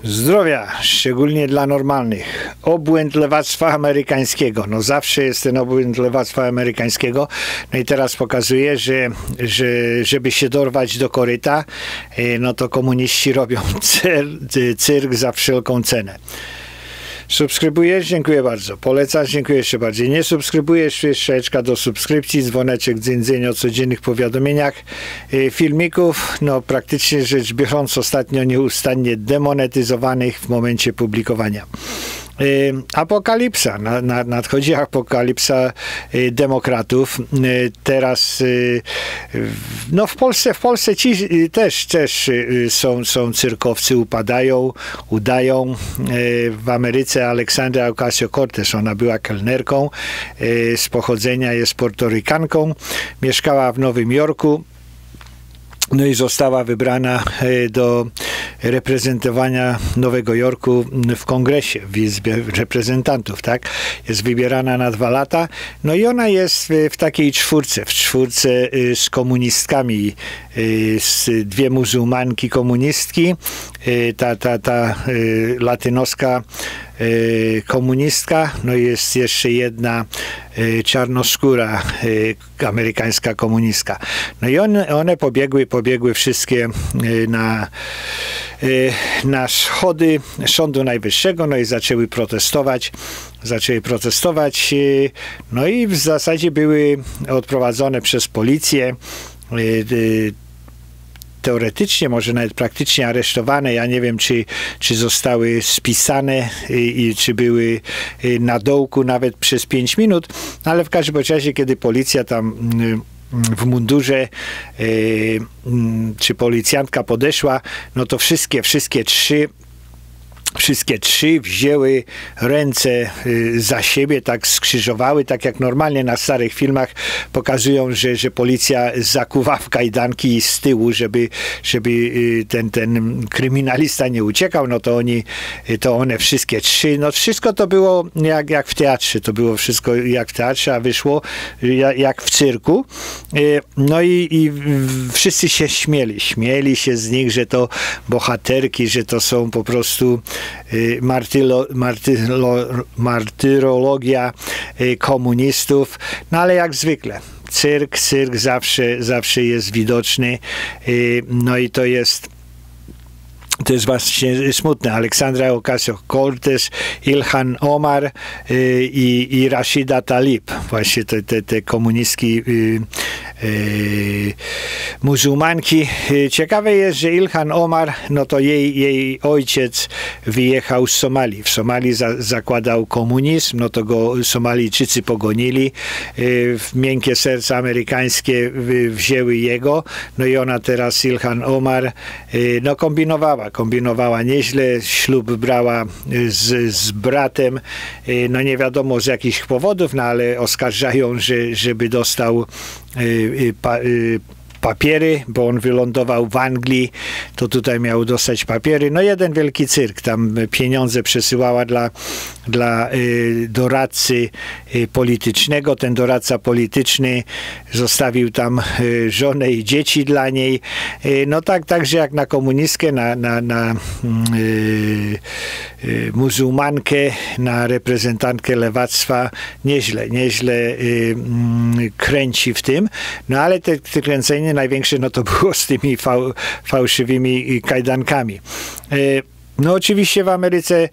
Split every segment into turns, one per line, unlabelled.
Zdrowia, szczególnie dla normalnych. Obłęd lewactwa amerykańskiego. No zawsze jest ten obłęd lewactwa amerykańskiego. No i teraz pokazuje, że żeby się dorwać do koryta, no to komuniści robią cyrk za wszelką cenę. Subskrybujesz? Dziękuję bardzo. Polecasz? Dziękuję jeszcze bardziej. Nie subskrybujesz? Jeszcze do subskrypcji, dzwoneczek, dzyń o codziennych powiadomieniach, filmików, no praktycznie rzecz biorąc ostatnio nieustannie demonetyzowanych w momencie publikowania. Apokalipsa, nadchodzi apokalipsa demokratów. Teraz no w Polsce ci też są cyrkowcy, udają. W Ameryce Alexandria Ocasio-Cortez, ona była kelnerką, z pochodzenia jest Portorykanką, mieszkała w Nowym Jorku. No i została wybrana do reprezentowania Nowego Jorku w Kongresie, w Izbie Reprezentantów, tak? Jest wybierana na 2 lata. No i ona jest w takiej czwórce z komunistkami, z 2 muzułmanki komunistki, ta latynoska komunistka, no i jest jeszcze jedna czarnoskóra amerykańska komunistka. No i one pobiegły wszystkie na schody Sądu Najwyższego, no i zaczęły protestować, no i w zasadzie były odprowadzone przez policję, teoretycznie, może nawet praktycznie aresztowane. Ja nie wiem, czy zostały spisane i czy były na dołku nawet przez 5 minut, ale w każdym razie, kiedy policja tam w mundurze czy policjantka podeszła, no to wszystkie trzy wzięły ręce za siebie, tak skrzyżowały, tak jak normalnie na starych filmach pokazują, że policja zakuwa w kajdanki z tyłu, żeby ten kryminalista nie uciekał, no to one wszystkie 3, no wszystko to było jak w teatrze, to było wszystko jak w teatrze, a wyszło jak w cyrku. No i wszyscy się śmieli się z nich, że to bohaterki, że to są po prostu martyrologia komunistów, no ale jak zwykle cyrk zawsze jest widoczny, no i to jest właśnie smutne. Alexandria Ocasio-Cortez, Ilhan Omar i Rashida Tlaib, właśnie te komunistki muzułmanki. Ciekawe jest, że Ilhan Omar, no to jej ojciec wyjechał z Somalii. W Somalii zakładał komunizm, no to go Somalijczycy pogonili. Miękkie serca amerykańskie wzięły jego, no i ona teraz, Ilhan Omar, no kombinowała nieźle, ślub brała z bratem, no nie wiadomo z jakich powodów, no ale oskarżają, żeby dostał papiery, bo on wylądował w Anglii, to tutaj miał dostać papiery. No jeden wielki cyrk, tam pieniądze przesyłała dla doradcy politycznego. Ten doradca polityczny zostawił tam żonę i dzieci dla niej. No także jak na komunistkę, na muzułmankę, na reprezentantkę lewactwa, nieźle kręci w tym. No ale te kręcenie największe, no to było z tymi fałszywymi kajdankami. No oczywiście w Ameryce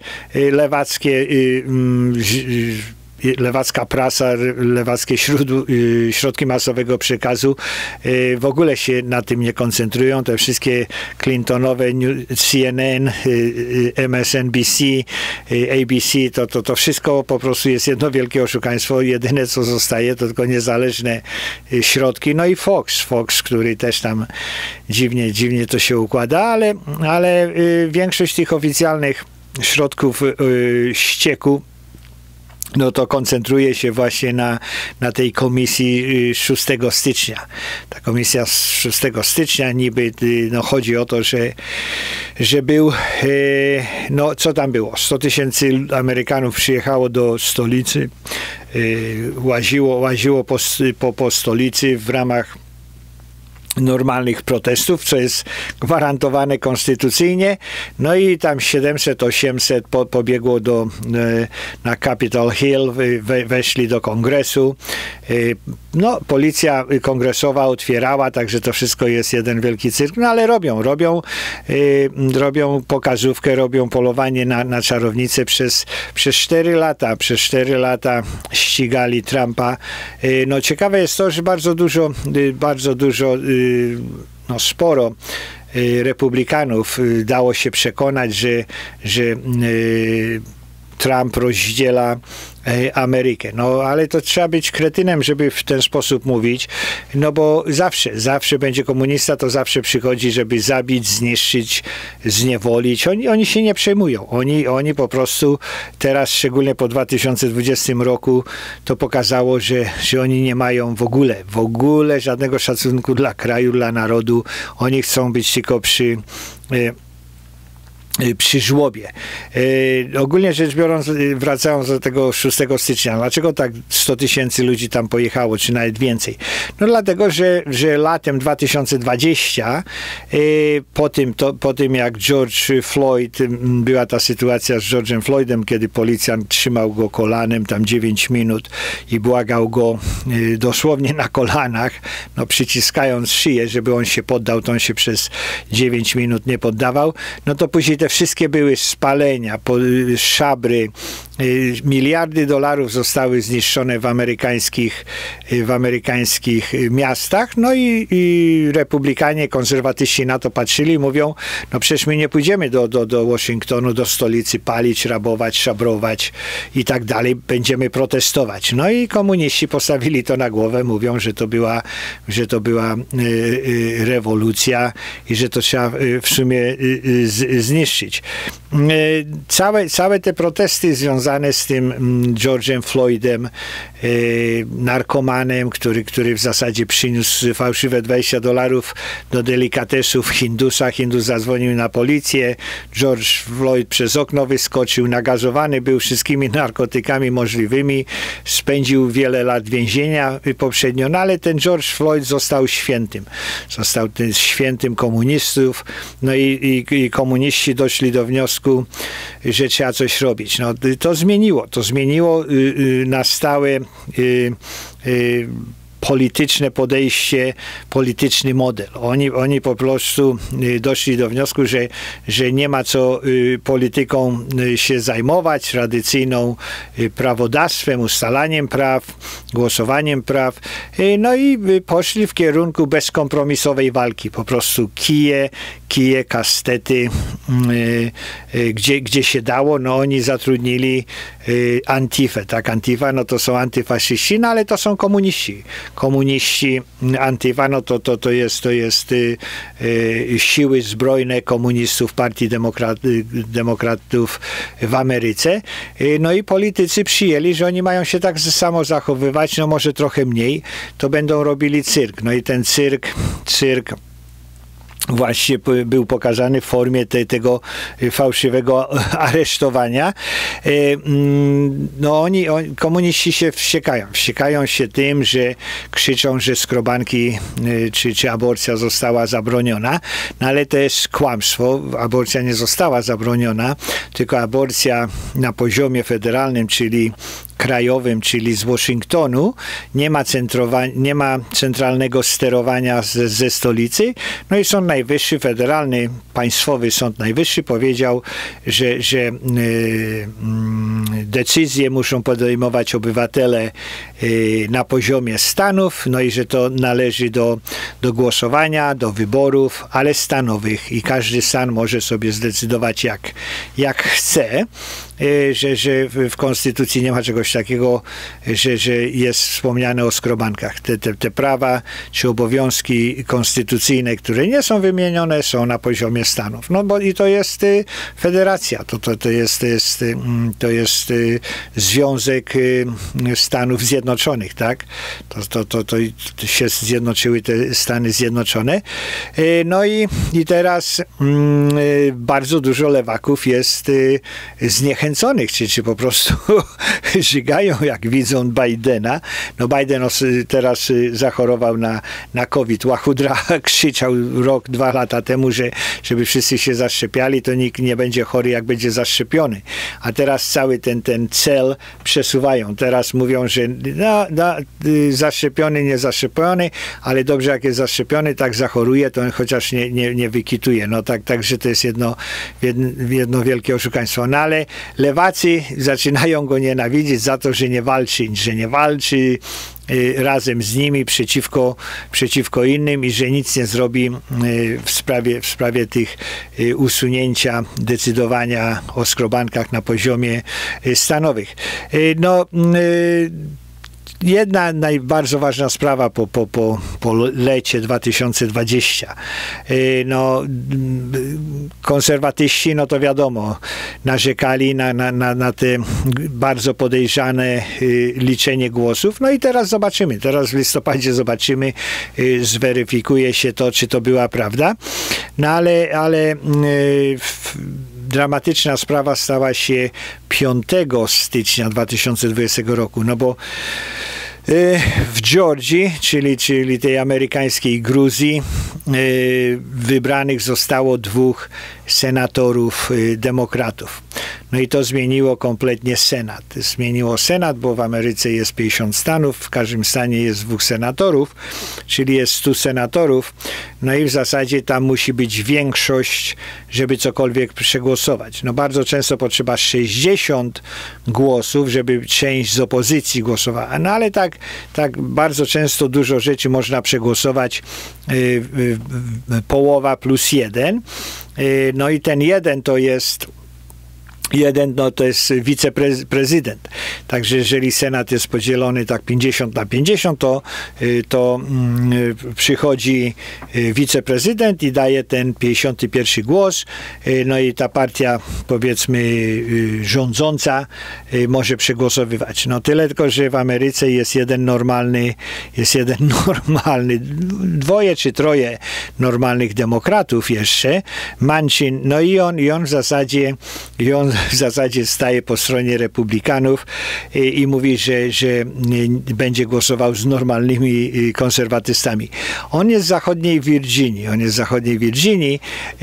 lewacka prasa, lewackie środki masowego przekazu w ogóle się na tym nie koncentrują. Te wszystkie Clintonowe, CNN, MSNBC, ABC, to wszystko po prostu jest jedno wielkie oszukaństwo. Jedyne co zostaje to tylko niezależne środki. No i Fox, który też tam dziwnie to się układa, ale większość tych oficjalnych środków ścieku, no to koncentruje się właśnie na tej komisji 6 stycznia. Ta komisja z 6 stycznia niby, no chodzi o to, że był, no co tam było? 100 000 Amerykanów przyjechało do stolicy, łaziło po stolicy w ramach normalnych protestów, co jest gwarantowane konstytucyjnie. No i tam 700-800 pobiegło na Capitol Hill, weszli do kongresu. No, policja kongresowa otwierała, także to wszystko jest jeden wielki cyrk, no ale robią pokazówkę, robią polowanie na czarownicę przez 4 lata. Przez 4 lata ścigali Trumpa. No, ciekawe jest to, że bardzo dużo no, sporo republikanów dało się przekonać, że Trump rozdziela Amerykę. No, ale to trzeba być kretynem, żeby w ten sposób mówić, no bo zawsze będzie komunista, to zawsze przychodzi, żeby zabić, zniszczyć, zniewolić. Oni się nie przejmują. Oni po prostu teraz, szczególnie po 2020 roku, to pokazało, że oni nie mają w ogóle żadnego szacunku dla kraju, dla narodu. Oni chcą być tylko przy żłobie. Ogólnie rzecz biorąc, wracając do tego 6 stycznia, dlaczego tak 100 000 ludzi tam pojechało, czy nawet więcej? No dlatego, że latem 2020, po tym jak George Floyd, była ta sytuacja z George'em Floydem, kiedy policjant trzymał go kolanem tam 9 minut i błagał go dosłownie na kolanach, no przyciskając szyję, żeby on się poddał, to on się przez 9 minut nie poddawał, no to później te wszystkie były spalenia, szabry, miliardy dolarów zostały zniszczone w amerykańskich miastach, no i republikanie, konserwatyści na to patrzyli i mówią, no przecież my nie pójdziemy do Waszyngtonu, do stolicy palić, rabować, szabrować i tak dalej, będziemy protestować. No i komuniści postawili to na głowę, mówią, że to była rewolucja i że to trzeba w sumie zniszczyć. Całe te protesty związane z tym George'em Floydem, narkomanem, który w zasadzie przyniósł fałszywe $20 do delikatesów Hindusa. Hindus zadzwonił na policję. George Floyd przez okno wyskoczył, nagazowany był wszystkimi narkotykami możliwymi. Spędził wiele lat więzienia poprzednio, no ale ten George Floyd został świętym. Został tym świętym komunistów. No i komuniści doszli do wniosku, że trzeba coś robić. No, to zmieniło na stałe polityczne podejście, polityczny model. Oni po prostu doszli do wniosku, że nie ma co polityką się zajmować, tradycyjną prawodawstwem, ustalaniem praw, głosowaniem praw. No i poszli w kierunku bezkompromisowej walki. Po prostu kije, kastety, gdzie się dało, no oni zatrudnili Antifę, tak? Antifa, no to są antyfaszyści, no ale to są komuniści. Komuniści, Antifa, no to jest siły zbrojne komunistów, partii demokratów w Ameryce. No i politycy przyjęli, że oni mają się tak samo zachowywać, no może trochę mniej, to będą robili cyrk. No i ten cyrk właśnie był pokazany w formie tego fałszywego aresztowania. No komuniści się wściekają się tym, że krzyczą, że skrobanki czy aborcja została zabroniona, no ale to jest kłamstwo. Aborcja nie została zabroniona, tylko aborcja na poziomie federalnym, czyli krajowym, czyli z Waszyngtonu, nie ma centralnego sterowania ze stolicy. No i Sąd Najwyższy, federalny, państwowy Sąd Najwyższy powiedział, że decyzje muszą podejmować obywatele na poziomie stanów, no i że to należy do głosowania, do wyborów, ale stanowych i każdy stan może sobie zdecydować jak chce. Że w Konstytucji nie ma czegoś takiego, że jest wspomniane o skrobankach. Te prawa czy obowiązki konstytucyjne, które nie są wymienione, są na poziomie stanów. No bo i to jest federacja, to jest Związek Stanów Zjednoczonych, tak? To się zjednoczyły te Stany Stany Zjednoczone. No i teraz bardzo dużo lewaków jest zniechęconych, czy po prostu żygają, jak widzą Bidena. No Biden teraz zachorował na COVID. Łachudra krzyczał rok, 2 lata temu, żeby wszyscy się zaszczepiali, to nikt nie będzie chory, jak będzie zaszczepiony. A teraz cały ten cel przesuwają. Teraz mówią, że zaszczepiony, nie zaszczepiony, ale dobrze, jak jest zaszczepiony, tak zachoruje, to on chociaż nie wykituje. No także to jest jedno wielkie oszukaństwo. No ale lewacy zaczynają go nienawidzić za to, że nie walczy razem z nimi przeciwko innym i że nic nie zrobi w sprawie tych usunięcia decydowania o skrobankach na poziomie stanowych. No, jedna bardzo ważna sprawa po lecie 2020. No, konserwatyści, no to wiadomo, narzekali na te bardzo podejrzane liczenie głosów. No i teraz zobaczymy. Teraz w listopadzie zobaczymy, zweryfikuje się to, czy to była prawda. No ale dramatyczna sprawa stała się 5 stycznia 2020 roku, no bo w Georgii, czyli tej amerykańskiej Gruzji, wybranych zostało 2 senatorów demokratów. No i to zmieniło kompletnie Senat. Zmieniło Senat, bo w Ameryce jest 50 stanów, w każdym stanie jest 2 senatorów, czyli jest 100 senatorów. No i w zasadzie tam musi być większość, żeby cokolwiek przegłosować. No bardzo często potrzeba 60 głosów, żeby część z opozycji głosowała. No ale tak bardzo często dużo rzeczy można przegłosować połowa plus 1. No i ten jeden to jest wiceprezydent. Także jeżeli Senat jest podzielony tak 50/50, to przychodzi wiceprezydent i daje ten 51 głos. No i ta partia, powiedzmy, rządząca może przegłosowywać. No tyle tylko, że w Ameryce jest jeden normalny, 2 czy 3 normalnych demokratów jeszcze. Manchin, no i on w zasadzie staje po stronie republikanów i mówi, że będzie głosował z normalnymi konserwatystami. On jest z zachodniej Virginii.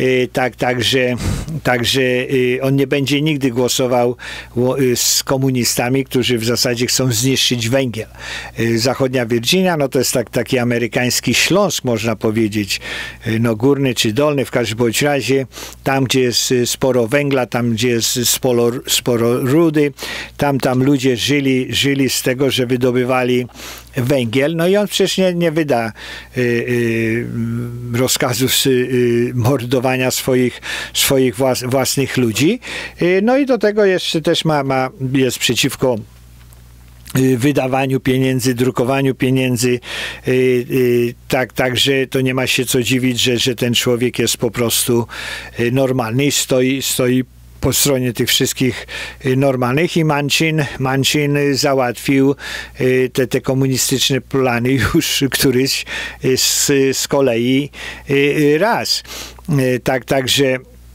Także on nie będzie nigdy głosował z komunistami, którzy w zasadzie chcą zniszczyć węgiel. Zachodnia Virginia, no to jest taki amerykański Śląsk, można powiedzieć, no górny czy dolny, w każdym bądź razie, tam gdzie jest sporo węgla, tam gdzie jest sporo rudy, tam ludzie żyli z tego, że wydobywali węgiel, no i on przecież nie wyda rozkazów mordowania swoich własnych ludzi. No i do tego jeszcze też jest przeciwko wydawaniu pieniędzy, drukowaniu pieniędzy, także to nie ma się co dziwić, że ten człowiek jest po prostu normalny i stoi po stronie tych wszystkich normalnych i Manchin załatwił te komunistyczne plany już któryś z kolei raz. Także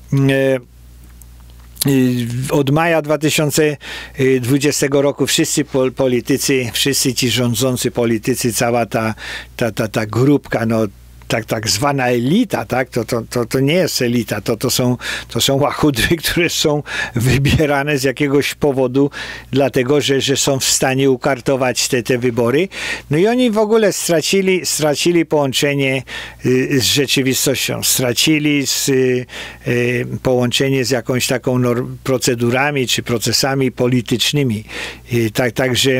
od maja 2020 roku wszyscy politycy, wszyscy ci rządzący politycy, cała ta grupka, no tak zwana elita, tak? To nie jest elita, to są łachudry, które są wybierane z jakiegoś powodu, dlatego, że są w stanie ukartować te wybory. No i oni w ogóle stracili połączenie z rzeczywistością, stracili połączenie z jakąś taką procedurami czy procesami politycznymi. Także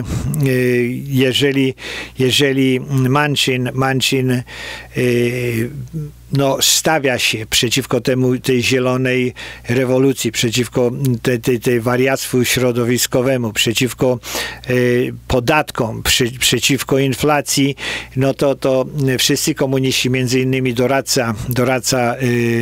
jeżeli Manchin no, stawia się przeciwko tej zielonej rewolucji, przeciwko tej wariactwu środowiskowemu, przeciwko podatkom, przeciwko inflacji, no to wszyscy komuniści, między innymi doradca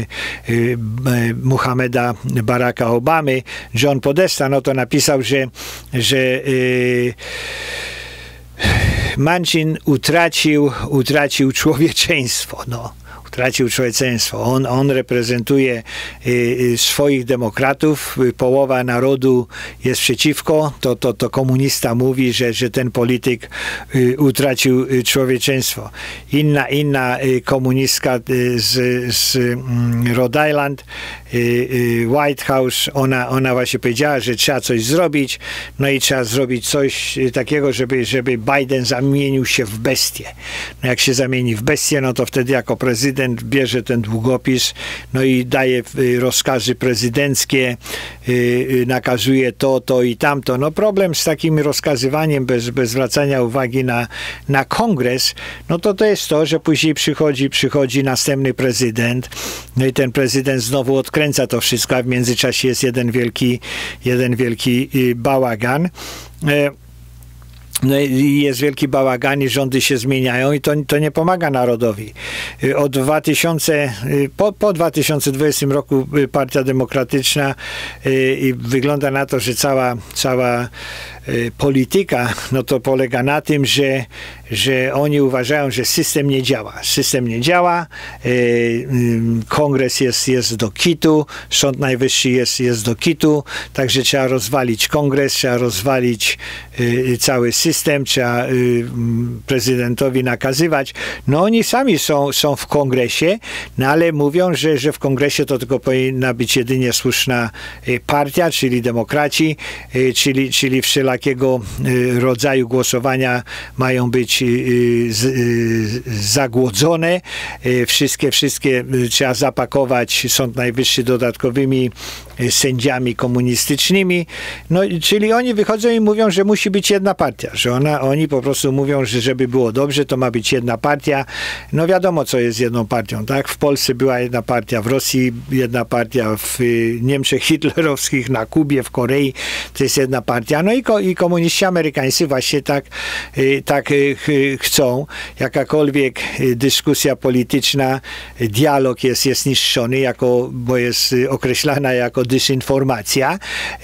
Muhammeda Baracka Obamy, John Podesta, no to napisał, że Manchin utracił człowieczeństwo, no. Tracił człowieczeństwo. On reprezentuje swoich demokratów, połowa narodu jest przeciwko, to komunista mówi, że ten polityk utracił człowieczeństwo. Inna komunistka z Rhode Island, White House, ona właśnie powiedziała, że trzeba coś zrobić, no i trzeba zrobić coś takiego, żeby Biden zamienił się w bestię. No jak się zamieni w bestię, no to wtedy jako prezydent bierze ten długopis, no i daje rozkazy prezydenckie, nakazuje to i tamto. No problem z takim rozkazywaniem bez zwracania uwagi na kongres, no to jest to, że później przychodzi następny prezydent, no i ten prezydent znowu odkręca to wszystko, a w międzyczasie jest jeden wielki bałagan. No i jest wielki bałagan i rządy się zmieniają i to nie pomaga narodowi. Po 2020 roku Partia Demokratyczna wygląda na to, że cała polityka, no to polega na tym, że oni uważają, że system nie działa. System nie działa, kongres jest do kitu, Sąd Najwyższy jest do kitu, także trzeba rozwalić kongres, trzeba rozwalić cały system, trzeba prezydentowi nakazywać. No oni sami są w kongresie, no ale mówią, że w kongresie to tylko powinna być jedynie słuszna partia, czyli demokraci, czyli wszelakiego rodzaju głosowania mają być zagłodzone. Wszystkie trzeba zapakować Sąd Najwyższy dodatkowymi sędziami komunistycznymi. No, czyli oni wychodzą i mówią, że musi być jedna partia, że oni po prostu mówią, że żeby było dobrze, to ma być jedna partia. No wiadomo, co jest jedną partią, tak? W Polsce była jedna partia, w Rosji jedna partia, w Niemczech hitlerowskich, na Kubie, w Korei to jest jedna partia. No i komuniści amerykańscy właśnie tak chcą. Jakakolwiek dyskusja polityczna, dialog jest niszczony, bo jest określana jako dysinformacja,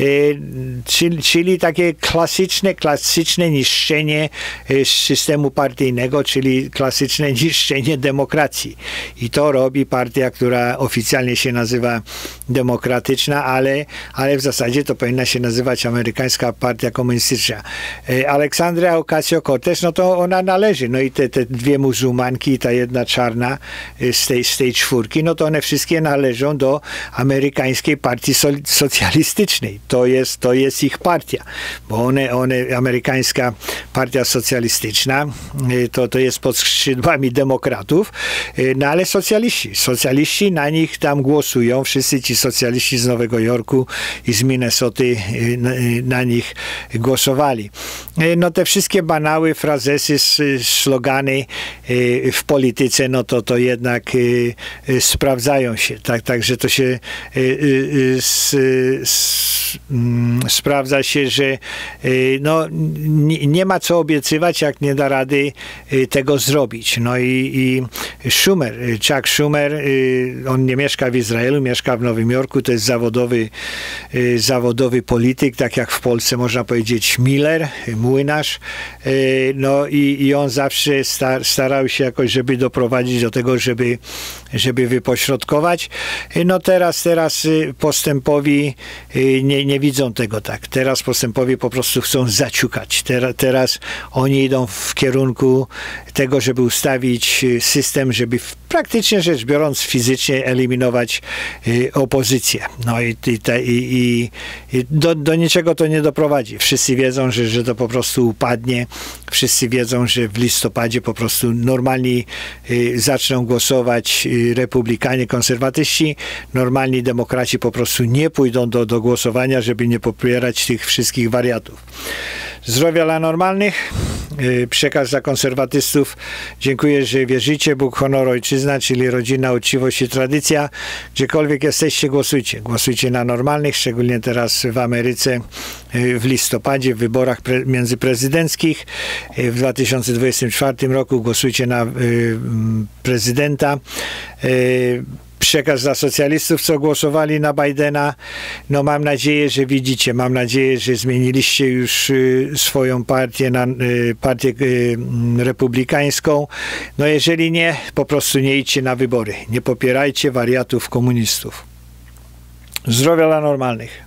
czyli takie klasyczne niszczenie systemu partyjnego, czyli klasyczne niszczenie demokracji. I to robi partia, która oficjalnie się nazywa demokratyczna, ale w zasadzie to powinna się nazywać Amerykańska Partia Komunistyczna. Aleksandria Ocasio-Cortez, no to ona należy. No i te dwie muzułmanki i ta jedna czarna z tej czwórki, no to one wszystkie należą do Amerykańskiej Partii Socjalistycznej. To jest ich partia, bo Amerykańska Partia Socjalistyczna to jest pod skrzydłami demokratów, no ale socjaliści na nich tam głosują, wszyscy ci socjaliści z Nowego Jorku i z Minnesoty na nich głosowali. No te wszystkie banały, frazesy, slogany w polityce, no to jednak sprawdzają się. Także to się sprawdza się, że no, nie ma co obiecywać, jak nie da rady tego zrobić. No i Chuck Schumer, on nie mieszka w Izraelu, mieszka w Nowym Jorku, to jest zawodowy polityk, tak jak w Polsce można powiedzieć Miller, młynarz. No i on zawsze starał się jakoś, żeby doprowadzić do tego, żeby wypośrodkować. No teraz postępowi nie widzą tego tak. Teraz postępowi po prostu chcą zaciukać. Teraz oni idą w kierunku tego, żeby ustawić system, żeby praktycznie rzecz biorąc fizycznie eliminować opozycję. No i do niczego to nie doprowadzi. Wszyscy wiedzą, że to po prostu upadnie. Wszyscy wiedzą, że w listopadzie po prostu normalni zaczną głosować republikanie, konserwatyści. Normalni demokraci po prostu nie pójdą do głosowania, żeby nie popierać tych wszystkich wariatów. Zdrowia dla normalnych. Przekaz dla konserwatystów. Dziękuję, że wierzycie. Bóg, honor, ojczyzna, czyli rodzina, uczciwość i tradycja. Gdziekolwiek jesteście, głosujcie. Głosujcie na normalnych, szczególnie teraz w Ameryce w listopadzie, w wyborach międzyprezydenckich. W 2024 roku głosujcie na prezydenta. przekaz dla socjalistów, co głosowali na Bidena. No mam nadzieję, że widzicie, mam nadzieję, że zmieniliście już swoją partię na partię republikańską. No jeżeli nie, po prostu nie idźcie na wybory. Nie popierajcie wariatów komunistów. Zdrowia dla normalnych.